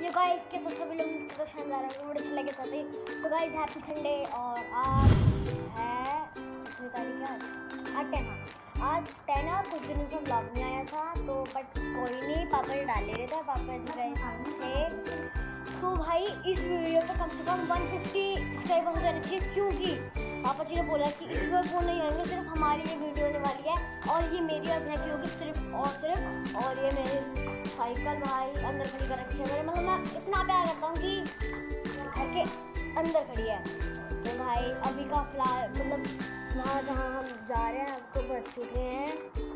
Hello guys, कैसे सभी लोग तो शानदार है। वीडियो अच्छा लगे साथी तो गाइस हैप्पी संडे। और आज है कितनी तारीख है? आज 10 और कुछ दिनों से ब्लॉग नहीं आया था तो बट कोई नहीं, पापा ने डाल ले रहे थे, पापा जी गए थे। तो भाई इस वीडियो पे कम से कम 150 सब्सक्राइबर हो जाने चाहिए, क्योंकि पापा जी ने बोला कि इस बार वो नहीं आएंगे, सिर्फ हमारी ये वीडियो होने वाली है और ये मेरी और घर की होगी सिर्फ और सिर्फ। और ये मेरे साइकिल भाई अंदर खड़ी कर रखी है मेरे, मतलब मैं इतना प्यार करता हूँ कि घर के अंदर खड़ी है। तो भाई अभी का फिलहाल मतलब वहाँ जहाँ हम जा रहे हैं अब तो बज चुके हैं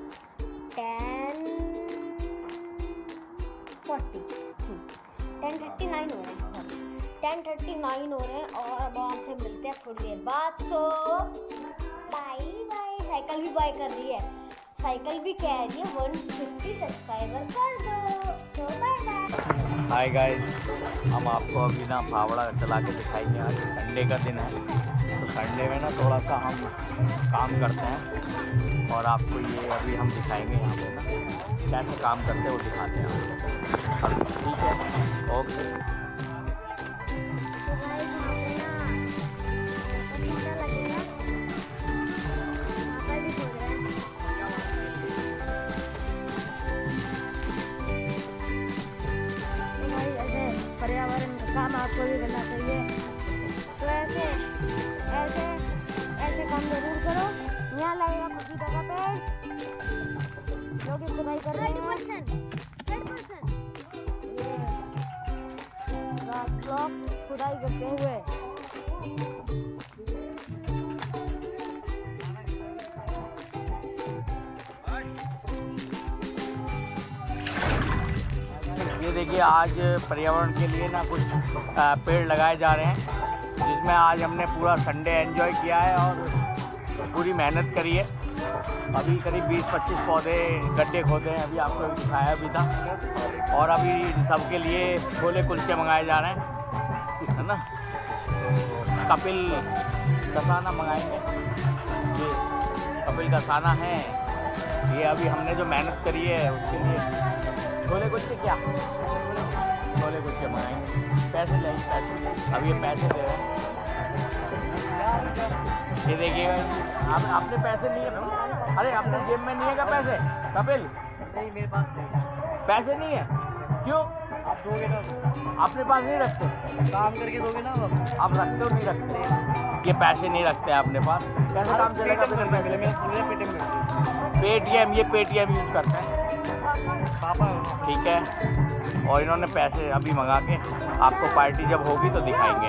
10:39 हो रहे हैं, 10:39 हो रहे हैं और अब आपसे मिलते हैं थोड़ी देर बाद। So bye bye. साइकिल भी बाय कर रही है, साइकिल भी कह रही है 150 सब्सक्राइबर कर दो। तो बाय बाय। हाय गाइस, हम आपको अभी ना फावड़ा चला के दिखाएंगे। आज संडे का दिन है तो संडे में ना थोड़ा सा हम काम करते हैं और आपको ये अभी हम दिखाएंगे यहाँ पे ना कैसे काम करते हैं वो दिखाते हैं आपको। ठीक है, ओके। पर्यावरण का काम आपको भी करना चाहिए, तो ऐसे ऐसे ऐसे काम जरूर करो। यहाँ लगेगा खुशी जगह पे लोग खुदाई कर रहे हैं, खुदाई करते हुए। ये देखिए, आज पर्यावरण के लिए ना कुछ पेड़ लगाए जा रहे हैं, जिसमें आज हमने पूरा संडे एंजॉय किया है और पूरी मेहनत करी है। अभी करीब 20-25 पौधे गड्ढे खोदे हैं, अभी आपको दिखाया भी था। और अभी सबके लिए छोले कुलचे मंगाए जा रहे हैं, है ना। कपिल कसाना मंगाएंगे, ये कपिल कसाना है। ये अभी हमने जो मेहनत करी है उसके लिए छोले कुलचे, क्या छोले कुलचे मंगाएंगे। पैसे ले, पैसे अभी ये पैसे दे रहे हैं। ये देखिएगा, आपने पैसे नहीं है? अरे आपने जेब में नहीं है क्या पैसे कपिल? नहीं, मेरे पास नहीं पैसे नहीं है। क्यों? आप दोगे ना? अपने पास नहीं रखते? काम करके दोगे ना? आप रखते हो नहीं रखते? ये पैसे नहीं रखते आपने पास, कैसे काम चलेगा? पेटीएम, ये पेटीएम यूज करते हैं पापा। ठीक है, और इन्होंने पैसे अभी मंगा के आपको पार्टी जब होगी तो दिखाएंगे।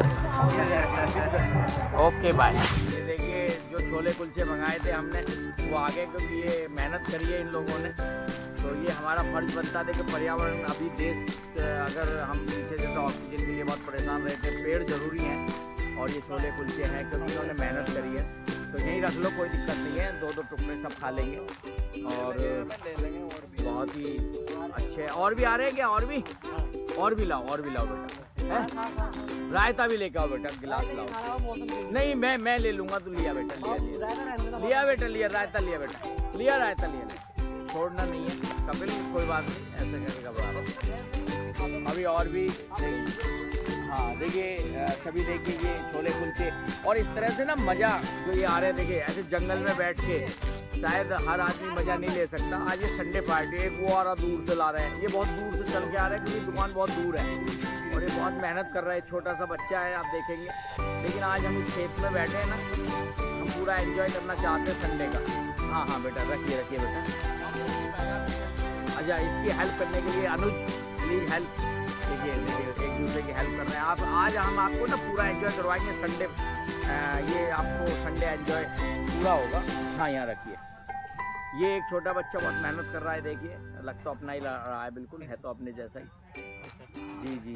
Okay bye. ये देखिए, जो छोले कुलचे मंगाए थे हमने वो आगे क्योंकि ये मेहनत करी है इन लोगों ने, तो ये हमारा फर्ज बनता है कि पर्यावरण अभी देश अगर हम पीछे जैसे ऑक्सीजन के लिए बहुत परेशान रहे थे, पेड़ जरूरी हैं और ये छोले कुलचे हैं क्योंकि इन्होंने मेहनत करी है। तो यहीं रख लो, कोई दिक्कत नहीं है, 2-2 टुकड़े सब खा लेंगे और बहुत ही अच्छे। और भी आ रहे हैं क्या? और भी लाओ बेटा, है? रायता भी लेके आओ बेटा, गिलास लाओ। नहीं, मैं ले लूँगा, तू लिया बेटा, लिया बेटा, लिया रायता, लिया बेटा, लिया रायता, लिया, छोड़ना नहीं है कपिल, कोई बात नहीं, ऐसे करेगा बराबर। अभी और भी हाँ देखिए, सभी देखिए ये छोले कुलचे और इस तरह से ना मज़ा जो ये आ रहे हैं। देखिए ऐसे जंगल में बैठ के शायद हर आदमी मज़ा नहीं ले सकता। आज ये संडे पार्टी, एक वो आ रहा दूर से ला रहे हैं, ये बहुत दूर से चल के आ रहे हैं क्योंकि दुकान बहुत दूर है और ये बहुत मेहनत कर रहा है। छोटा सा बच्चा है, आप देखेंगे। लेकिन आज हम इस खेत में बैठे हैं ना, हम पूरा एंजॉय करना चाहते हैं संडे का। हाँ बेटा, रखिए बेटा। अच्छा, इसकी हेल्प करने के लिए अनुज प्लीज हेल्प। देखिए एक दूसरे की हेल्प कर रहे हैं आप। आज हम आपको ना पूरा एंजॉय करवाएंगे संडे, ये आपको संडे एंजॉय पूरा होगा। हाँ, यहाँ रखिए। ये एक छोटा बच्चा बहुत मेहनत कर रहा है, देखिए लगता अपना ही रहा है, बिल्कुल है तो अपने जैसा ही। जी।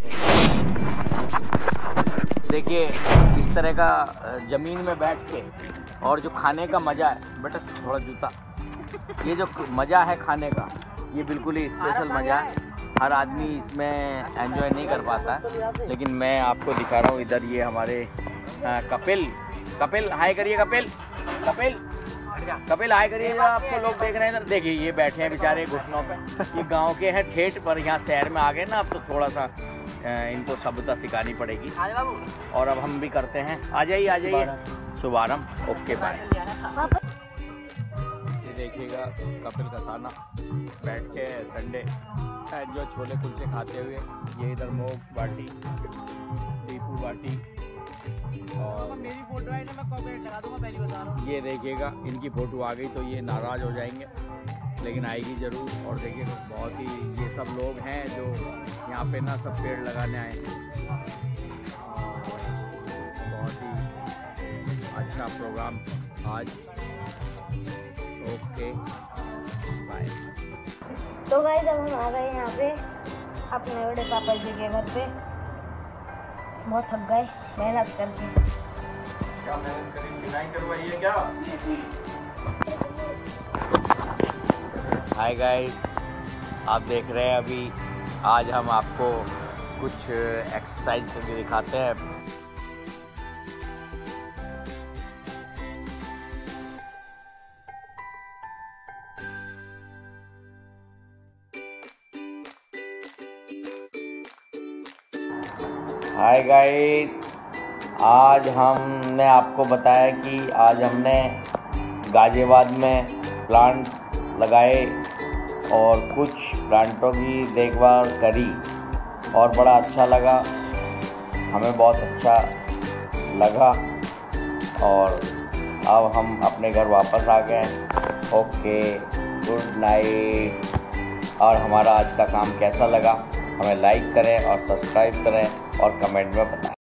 देखिए इस तरह का ज़मीन में बैठ के और जो खाने का मज़ा है बेटा, थोड़ा जूता, ये जो मज़ा है खाने का, ये बिल्कुल ही स्पेशल मज़ा है। हर आदमी इसमें एंजॉय नहीं कर पाता है, लेकिन मैं आपको दिखा रहा हूँ। इधर ये हमारे कपिल हाय करिए, कपिल कपिल आए करिए, आपको लोग देख रहे हैं इधर, देखिए ये बैठे हैं बेचारे घुटनों पे। ये गांव के हैं ठेठ, पर यहाँ शहर में आ गए ना, अब तो थोड़ा सा इनको सभ्यता सिखानी पड़ेगी। और अब हम भी करते हैं। आ जाइए शुभारंभ। Okay bye. ये देखिएगा कपिल का खाना, बैठ के संडे जो छोले कुलचे खाते हुए। ये इधर मोग बाटी, दीपू बाटी, और मेरी फोटो है ना, मैं कॉपीराइट लगा दूंगा, पहली बता रहा हूँ। ये देखिएगा इनकी फ़ोटो आ गई तो ये नाराज़ हो जाएंगे, लेकिन आएगी ज़रूर। और देखिए बहुत ही ये सब लोग हैं जो यहाँ पे ना सब पेड़ लगाने आए हैं। बहुत ही अच्छा प्रोग्राम आज। Okay bye. तो गाइस अब हम आ गए यहाँ पे अपने बड़े पापा जी के घर पे। बहुत थक गए मेहनत करके। क्या मेहनत करी, पिटाई करवाइए क्या? हाय गाइस, आप देख रहे हैं अभी आज हम आपको कुछ एक्सरसाइज करके दिखाते हैं। हाय गाइस, आज हमने आपको बताया कि आज हमने गाजियाबाद में प्लांट लगाए और कुछ प्लांटों की देखभाल करी और बड़ा अच्छा लगा, हमें बहुत अच्छा लगा। और अब हम अपने घर वापस आ गए। Okay, good night. और हमारा आज का काम कैसा लगा हमें लाइक करें और सब्सक्राइब करें और कमेंट में बताएं।